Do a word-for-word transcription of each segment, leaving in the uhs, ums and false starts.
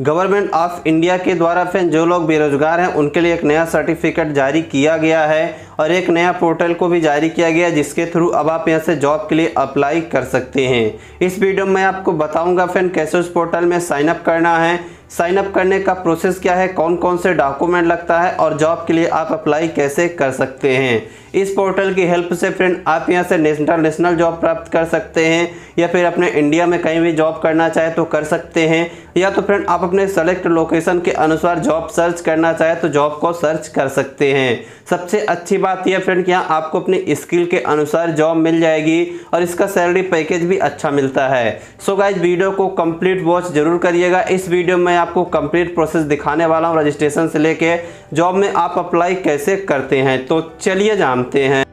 Government of India के द्वारा friend जो लोग बेरोजगार हैं उनके लिए एक नया सर्टिफिकेट जारी किया गया है और एक नया पोर्टल को भी जारी किया गया है जिसके थ्रू अब आप यहां से जॉब के लिए अप्लाई कर सकते हैं। इस वीडियो में आपको बताऊंगा फ्रेंड कैसे उस पोर्टल में साइन अप करना है, साइन अप करने का प्रोसेस क्या है, कौन कौन से डॉक्यूमेंट लगता है और जॉब के लिए आप अप्लाई कैसे कर सकते हैं। इस पोर्टल की हेल्प से फ्रेंड आप यहां से इंटरनेशनल जॉब प्राप्त कर सकते हैं या फिर अपने इंडिया में कहीं भी जॉब करना चाहे तो कर सकते हैं, या तो फ्रेंड आप अपने सेलेक्ट लोकेशन के अनुसार जॉब सर्च करना चाहे तो जॉब को सर्च कर सकते हैं। सबसे अच्छी बात यह फ्रेंड कि यहाँ आपको अपनी स्किल के अनुसार जॉब मिल जाएगी और इसका सैलरी पैकेज भी अच्छा मिलता है। सो गाइज वीडियो को कंप्लीट वॉच जरूर करिएगा। इस वीडियो में आपको कंप्लीट प्रोसेस दिखाने वाला हूँ रजिस्ट्रेशन से लेके जॉब में आप अप्लाई कैसे करते हैं। तो चलिए जानते हैं।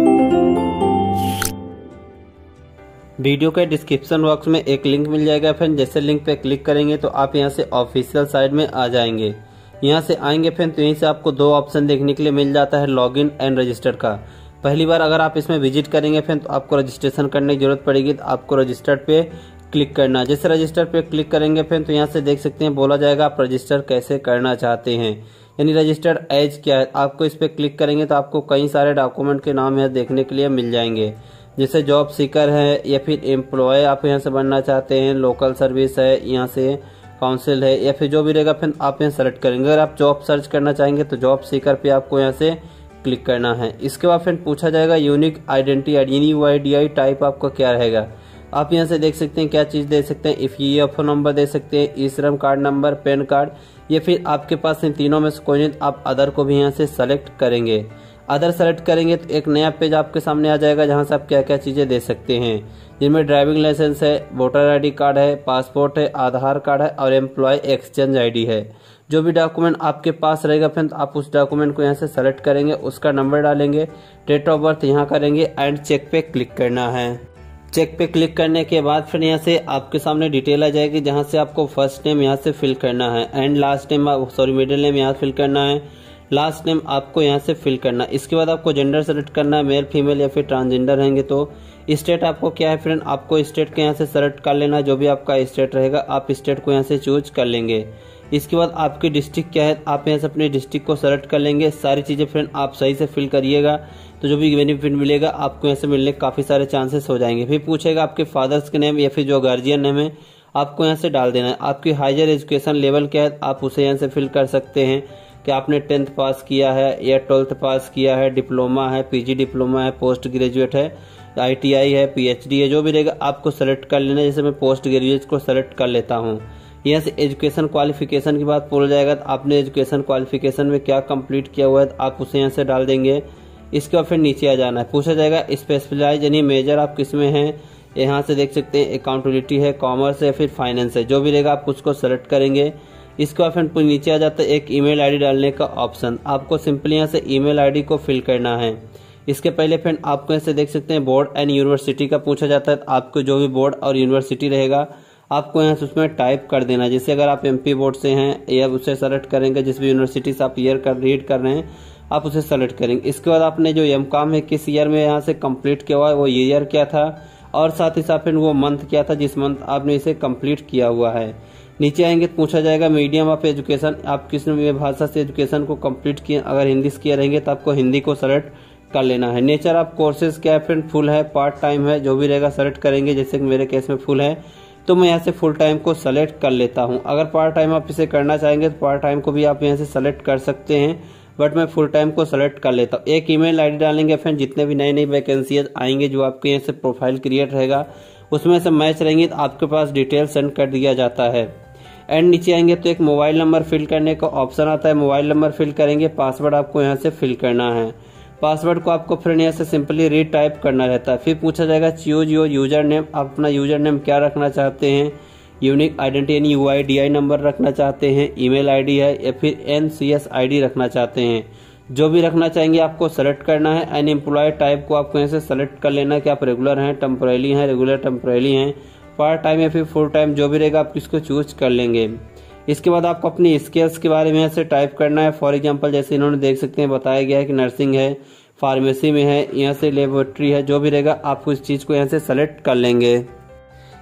वीडियो के डिस्क्रिप्शन बॉक्स में एक लिंक मिल जाएगा फ्रेंड, जैसे लिंक पे क्लिक करेंगे तो आप यहां से ऑफिशियल साइट में आ जाएंगे। यहां से आएंगे फ्रेंड तो यहीं से आपको दो ऑप्शन देखने के लिए मिल जाता है, लॉगिन एंड रजिस्टर का। पहली बार अगर आप इसमें विजिट करेंगे फ्रेंड तो आपको रजिस्ट्रेशन करने की जरूरत पड़ेगी, तो आपको रजिस्टर्ड पे क्लिक करना। जैसे रजिस्टर पे क्लिक करेंगे फ्रेंड तो यहाँ से देख सकते हैं बोला जाएगा आप रजिस्टर कैसे करना चाहते हैं, यानी रजिस्टर्ड एज क्या है। आपको इस पे क्लिक करेंगे तो आपको कई सारे डॉक्यूमेंट के नाम यहाँ देखने के लिए मिल जाएंगे, जैसे जॉब सीकर है या फिर एम्प्लॉय आप यहाँ से बनना चाहते हैं, लोकल सर्विस है, यहाँ से काउंसिल है या फिर जो भी रहेगा फिर आप यहाँ सेलेक्ट करेंगे। अगर आप जॉब सर्च करना चाहेंगे तो जॉब सीकर पे आपको यहाँ से क्लिक करना है। इसके बाद फिर पूछा जाएगा यूनिक आइडेंटिटी यानी U I D I type आपका क्या रहेगा। आप यहाँ से देख सकते हैं क्या चीज़ दे सकते हैं, इफ ये फोन नंबर दे सकते हैं, ई श्रम कार्ड नंबर, पैन कार्ड, या फिर आपके पास इन तीनों में से कोई नहीं आप अदर को भी यहाँ से सेलेक्ट करेंगे। अदर सेलेक्ट करेंगे तो एक नया पेज आपके सामने आ जाएगा जहाँ से आप क्या क्या चीज़ें दे सकते हैं, जिनमें ड्राइविंग लाइसेंस है, वोटर आईडी कार्ड है, पासपोर्ट है, आधार कार्ड है और एम्प्लॉय एक्सचेंज आईडी है। जो भी डॉक्यूमेंट आपके पास रहेगा फ्रेंड आप उस डॉक्यूमेंट को यहाँ से सेलेक्ट करेंगे, उसका नंबर डालेंगे, डेट ऑफ बर्थ यहाँ करेंगे एंड चेक पे क्लिक करना है। चेक पे क्लिक करने के बाद फिर यहाँ से आपके सामने डिटेल आ जाएगी जहाँ से आपको फर्स्ट नेम यहाँ से फिल करना है and last name sorry middle name यहाँ फिल करना है, लास्ट नेम आपको यहाँ से फिल करना है। इसके बाद आपको जेंडर सेलेक्ट करना है, मेल फीमेल या फिर ट्रांसजेंडर रहेंगे। तो स्टेट आपको क्या है फ्रेंड, आपको स्टेट के यहाँ से सेलेक्ट कर लेना, जो भी आपका स्टेट रहेगा आप स्टेट को यहाँ से चूज कर लेंगे। इसके बाद आपकी डिस्ट्रिक्ट क्या है, आप यहाँ से अपने डिस्ट्रिक्ट को सेलेक्ट कर लेंगे। सारी चीज़ें फ्रेंड आप सही से फिल करिएगा तो जो भी बेनिफिट मिलेगा आपको यहाँ से मिलने के काफ़ी सारे चांसेस हो जाएंगे। फिर पूछेगा आपके फादर्स के नेम या फिर जो गार्जियन नेम है आपको यहाँ से डाल देना है। आपकी हायर एजुकेशन लेवल क्या है आप उसे यहाँ से फिल कर सकते हैं कि आपने टेंथ पास किया है या ट्वेल्थ पास किया है, डिप्लोमा है, पीजी डिप्लोमा है, पोस्ट ग्रेजुएट है, आईटीआई है, पीएचडी है, जो भी रहेगा आपको सेलेक्ट कर लेना। जैसे मैं पोस्ट ग्रेजुएट को सेलेक्ट कर लेता हूँ। यहाँ से एजुकेशन क्वालिफिकेशन की बात बोल जाएगा तो आपने एजुकेशन क्वालिफिकेशन में क्या कंप्लीट किया हुआ है तो आप उसे यहाँ से डाल देंगे। इसके बाद फिर नीचे आ जाना है, पूछा जाएगा स्पेशलाइज यानी मेजर आप किस में हैं। यहाँ से देख सकते हैं अकाउंटेबिलिटी है, कॉमर्स है, फिर फाइनेंस है, जो भी रहेगा आप उसको सेलेक्ट करेंगे। इसके बाद फिर नीचे आ जाता है एक ईमेल आईडी डालने का ऑप्शन, आपको सिंपली यहाँ से ईमेल आईडी को फिल करना है। इसके पहले फ्रेंड आपको यहाँ से देख सकते हैं बोर्ड एंड यूनिवर्सिटी का पूछा जाता है, आपको जो भी बोर्ड और यूनिवर्सिटी रहेगा आपको यहाँ से उसमें टाइप कर देना। जैसे अगर आप एमपी बोर्ड से हैं या उसे सेलेक्ट करेंगे, जिस भी यूनिवर्सिटी से आप ईयर कर रीड कर रहे हैं आप उसे सेलेक्ट करेंगे। इसके बाद आपने जो एम कॉम है किस ईयर में यहाँ से कंप्लीट किया हुआ है वो ईयर क्या था और साथ ही साथ फिर वो मंथ क्या था जिस मंथ आपने इसे कंप्लीट किया हुआ है। नीचे आएंगे तो पूछा जाएगा मीडियम ऑफ एजुकेशन, आप किस भाषा से एजुकेशन को कंप्लीट किए, अगर हिंदी से किए रहेंगे तो आपको हिंदी को सेलेक्ट कर लेना है। नेचर ऑफ कोर्सेज क्या है फ्रेंड, फुल है, पार्ट टाइम है, जो भी रहेगा सेलेक्ट करेंगे। जैसे कि मेरे केस में फुल है तो मैं यहाँ से फुल टाइम को सेलेक्ट कर लेता हूँ। अगर पार्ट टाइम आप इसे करना चाहेंगे तो पार्ट टाइम को भी आप यहाँ से सेलेक्ट कर सकते हैं, बट मैं फुल टाइम को सेलेक्ट कर लेता हूँ। एक ईमेल आईडी डालेंगे फ्रेंड, जितने भी नई नई वैकेंसी आएंगे जो आपके यहाँ से प्रोफाइल क्रिएट रहेगा उसमें से मैच रहेंगे तो आपके पास डिटेल सेंड कर दिया जाता है। एंड नीचे आएंगे तो एक मोबाइल नंबर फिल करने का ऑप्शन आता है, मोबाइल नंबर फिल करेंगे, पासवर्ड आपको यहाँ से फिल करना है। पासवर्ड को आपको फिर यहाँ से सिंपली रीड टाइप करना रहता है। फिर पूछा जाएगा चूज योर यूजर नेम, आप अपना यूजर नेम क्या रखना चाहते हैं, यूनिक आइडेंटिटी यानी U I D I number रखना चाहते हैं, ईमेल आईडी है या फिर N C S I D रखना चाहते हैं, जो भी रखना चाहेंगे आपको सेलेक्ट करना है। एन एम्प्लॉय टाइप को आपको यहाँ से सेलेक्ट कर लेना है कि आप रेगुलर हैं, टेम्पोरेली हैं, रेगुलर टेम्पोरेली हैं, पार्ट टाइम या फिर फुल टाइम, जो भी रहेगा आप किसको चूज कर लेंगे। इसके बाद आपको अपनी स्किल्स के बारे में यहाँ से टाइप करना है। फॉर एग्जांपल जैसे इन्होंने देख सकते हैं बताया गया है कि नर्सिंग है, फार्मेसी में है, यहाँ से लेबोरेटरी है, जो भी रहेगा आप उस चीज़ को यहाँ से सेलेक्ट कर लेंगे।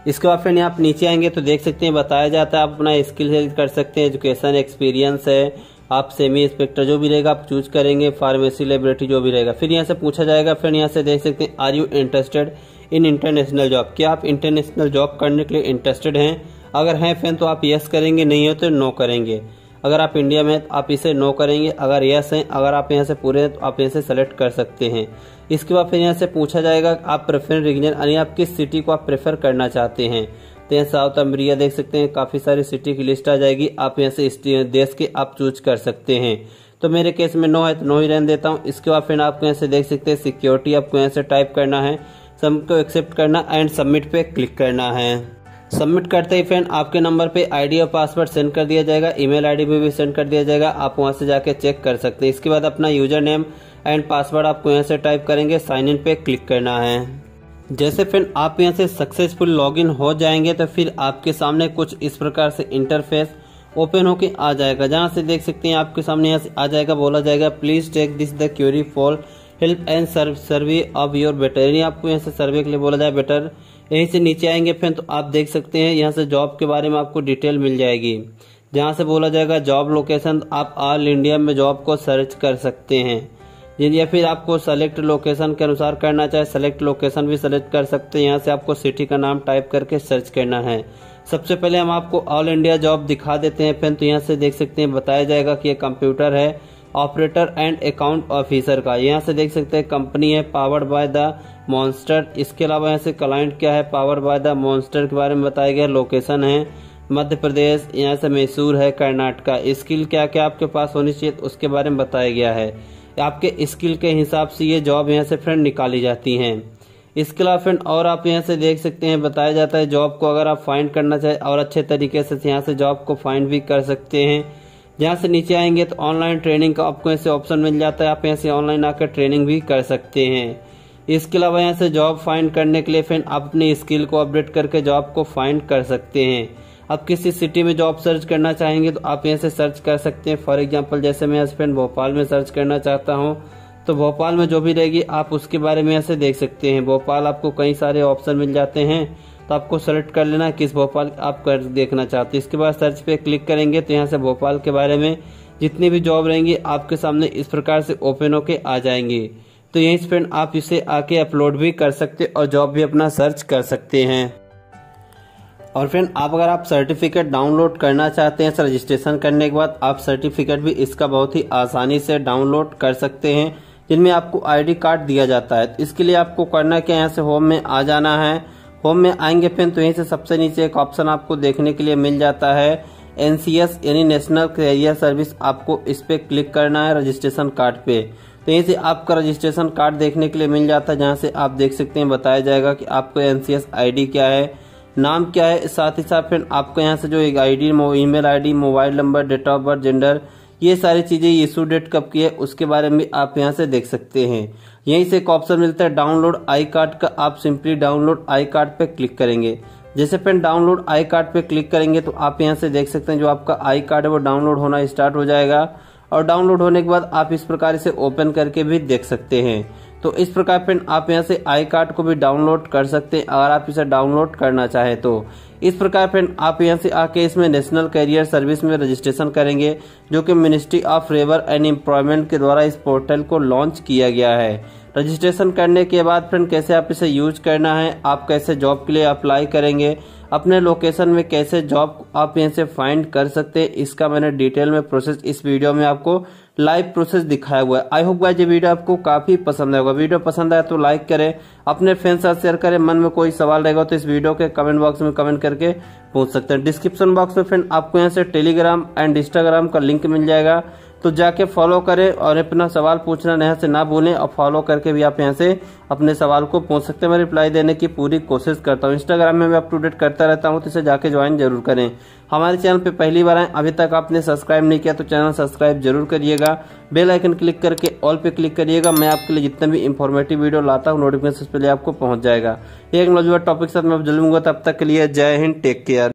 इसके बाद फिर आप नीचे आएंगे तो देख सकते हैं बताया जाता है आप अपना स्किल सेलेक्ट कर सकते हैं, एजुकेशन एक्सपीरियंस है, आप सेमी इंस्पेक्टर जो भी रहेगा आप चूज करेंगे, फार्मेसी लेबोरेटरी जो भी रहेगा। फिर यहाँ से पूछा जाएगा, फिर यहाँ से देख सकते हैं are you interested in international job, क्या आप इंटरनेशनल जॉब करने के लिए इंटरेस्टेड हैं? अगर हैं फैन तो आप यस करेंगे, नहीं हो तो नो करेंगे। अगर आप इंडिया में तो आप इसे नो करेंगे, अगर यस हैं, अगर आप यहाँ से पूरे हैं तो आप यहाँ से सेलेक्ट कर सकते हैं। इसके बाद फिर यहाँ से पूछा जाएगा आप प्रेफर रीजन यानी आप किस सिटी को आप प्रेफर करना चाहते हैं। तो यहाँ साउथ अमेरिका देख सकते हैं, काफ़ी सारी सिटी की लिस्ट आ जाएगी, आप यहाँ से इस देश के आप चूज कर सकते हैं। तो मेरे केस में नो है तो नो ही रहने देता हूँ। इसके बाद फिर आपको यहाँ से देख सकते हैं सिक्योरिटी, आपको यहाँ से टाइप करना है, सबको एक्सेप्ट करना एंड सबमिट पे क्लिक करना है। सबमिट करते ही फ्रेंड आपके नंबर पे आईडी और पासवर्ड सेंड कर दिया जाएगा, ईमेल आईडी भी, भी सेंड कर दिया जाएगा, आप वहां से जाके चेक कर सकते हैं। इसके बाद अपना यूजर नेम एंड पासवर्ड आपको यहाँ से टाइप करेंगे, साइन इन पे क्लिक करना है। जैसे फ्रेंड आप यहाँ से सक्सेसफुल लॉगिन हो जाएंगे तो फिर आपके सामने कुछ इस प्रकार से इंटरफेस ओपन होके आ जाएगा, जहाँ से देख सकते हैं आपके सामने यहाँ से आ जाएगा, बोला जाएगा please take this the query for help and survey of your better, यानी आपको यहाँ से सर्वे के लिए बोला जाए बेटर। यहीं से नीचे आएंगे फिर तो आप देख सकते हैं यहाँ से जॉब के बारे में आपको डिटेल मिल जाएगी, जहाँ से बोला जाएगा जॉब लोकेशन, आप ऑल इंडिया में जॉब को सर्च कर सकते हैं, या फिर आपको सेलेक्ट लोकेशन के अनुसार करना चाहे सेलेक्ट लोकेशन भी सेलेक्ट कर सकते हैं। यहाँ से आपको सिटी का नाम टाइप करके सर्च करना है। सबसे पहले हम आपको ऑल इंडिया जॉब दिखा देते हैं फ्रेंड, तो यहाँ से देख सकते हैं बताया जाएगा कि ये कंप्यूटर है ऑपरेटर एंड अकाउंट ऑफिसर का, यहाँ से देख सकते हैं कंपनी है पावर्ड बाय द मॉन्स्टर। इसके अलावा यहाँ से क्लाइंट क्या है, पावर्ड बाय द मॉन्स्टर के बारे में बताया गया। लोकेशन है मध्य प्रदेश, यहाँ से मैसूर है कर्नाटका। स्किल क्या क्या आपके पास होनी चाहिए उसके बारे में बताया गया है, आपके स्किल के हिसाब से ये जॉब यहाँ से फ्रेंड निकाली जाती हैं। इसके अलावा फ्रेंड और आप यहाँ से देख सकते हैं बताया जाता है जॉब को अगर आप फाइंड करना चाहे और अच्छे तरीके से यहाँ से जॉब को फाइंड भी कर सकते हैं। जहाँ से नीचे आएंगे तो ऑनलाइन ट्रेनिंग का आपको ऐसे ऑप्शन मिल जाता है, आप यहाँ से ऑनलाइन आकर ट्रेनिंग भी कर सकते हैं। इसके अलावा यहाँ से जॉब फाइंड करने के लिए फ्रेंड आप अपनी स्किल को अपडेट करके जॉब को फाइंड कर सकते हैं। आप किसी सिटी में जॉब सर्च करना चाहेंगे तो आप यहाँ से सर्च कर सकते हैं। फॉर एग्जांपल जैसे मैं फ्रेंड भोपाल में सर्च करना चाहता हूँ तो भोपाल में जो भी रहेगी आप उसके बारे में ऐसे देख सकते हैं। भोपाल आपको कई सारे ऑप्शन मिल जाते हैं तो आपको सेलेक्ट कर लेना किस भोपाल आप कर देखना चाहते हैं। इसके बाद सर्च पे क्लिक करेंगे तो यहाँ से भोपाल के बारे में जितनी भी जॉब रहेंगी आपके सामने इस प्रकार से ओपन होके आ जाएंगी। तो यहीं से फ्रेंड आप इसे आके अपलोड भी कर सकते और जॉब भी अपना सर्च कर सकते हैं। और फ्रेंड आप अगर आप सर्टिफिकेट डाउनलोड करना चाहते हैं रजिस्ट्रेशन करने के बाद, आप सर्टिफिकेट भी इसका बहुत ही आसानी से डाउनलोड कर सकते हैं, जिनमें आपको आईडी कार्ड दिया जाता है। इसके लिए आपको करना क्या, यहाँ से होम में आ जाना है। होम में आएंगे फिर तो यहीं से सबसे नीचे एक ऑप्शन आपको देखने के लिए मिल जाता है एनसीएस यानी नेशनल कैरियर सर्विस, आपको इस पे क्लिक करना है रजिस्ट्रेशन कार्ड पे। तो यहीं से आपका रजिस्ट्रेशन कार्ड देखने के लिए मिल जाता है, जहाँ से आप देख सकते हैं बताया जाएगा कि आपको एनसीएस आईडी क्या है, नाम क्या है, साथ ही साथ फिर आपको यहाँ से जो एक ID, email ID, mobile number, date of birth, gender, ये सारी चीजें इशू डेट कब की है उसके बारे में आप यहाँ से देख सकते हैं। यहीं से एक ऑप्शन मिलता है डाउनलोड आई कार्ड का, आप सिंपली डाउनलोड आई कार्ड पे क्लिक करेंगे। जैसे फिर डाउनलोड आई कार्ड पे क्लिक करेंगे तो आप यहाँ से देख सकते हैं जो आपका आई कार्ड है वो डाउनलोड होना स्टार्ट हो जाएगा, और डाउनलोड होने के बाद आप इस प्रकार से ओपन करके भी देख सकते हैं। तो इस प्रकार फ्रेंड आप यहाँ से आई कार्ड को भी डाउनलोड कर सकते हैं अगर आप इसे डाउनलोड करना चाहे तो। इस प्रकार फ्रेंड आप यहाँ से आके इसमें नेशनल कैरियर सर्विस में रजिस्ट्रेशन करेंगे, जो कि ministry of labour and employment के द्वारा इस पोर्टल को लॉन्च किया गया है। रजिस्ट्रेशन करने के बाद फ्रेंड कैसे आप इसे यूज करना है, आप कैसे जॉब के लिए अप्लाई करेंगे, अपने लोकेशन में कैसे जॉब आप यहाँ से फाइंड कर सकते हैं, इसका मैंने डिटेल में प्रोसेस इस वीडियो में आपको लाइव प्रोसेस दिखाया हुआ है। आई होप गाइस ये वीडियो आपको काफी पसंद आएगा। वीडियो पसंद आया तो लाइक करें, अपने फ्रेंड्स साथ शेयर करें। मन में कोई सवाल रहेगा तो इस वीडियो के कमेंट बॉक्स में कमेंट करके पूछ सकते हैं। डिस्क्रिप्शन बॉक्स में फ्रेंड आपको यहाँ से टेलीग्राम एंड इंस्टाग्राम का लिंक मिल जाएगा, तो जाके फॉलो करें और अपना सवाल पूछना यहाँ से ना भूलें, और फॉलो करके भी आप यहाँ से अपने सवाल को पूछ सकते हैं। मैं रिप्लाई देने की पूरी कोशिश करता हूँ। इंस्टाग्राम में मैं अप टू डेट करता रहता हूँ, तो इसे जाके ज्वाइन जरूर करें। हमारे चैनल पे पहली बार आए, अभी तक आपने सब्सक्राइब नहीं किया तो चैनल सब्सक्राइब जरूर करिएगा। बेल आइकन क्लिक करके ऑल पे क्लिक करिएगा, मैं आपके लिए जितने भी इंफॉर्मेटिव वीडियो लाता हूँ नोटिफिकेशन पहले आपको पहुंच जाएगा। एक नौजवान टॉपिक साथ मैं जरूर, तब तक के लिए जय हिंद, टेक केयर।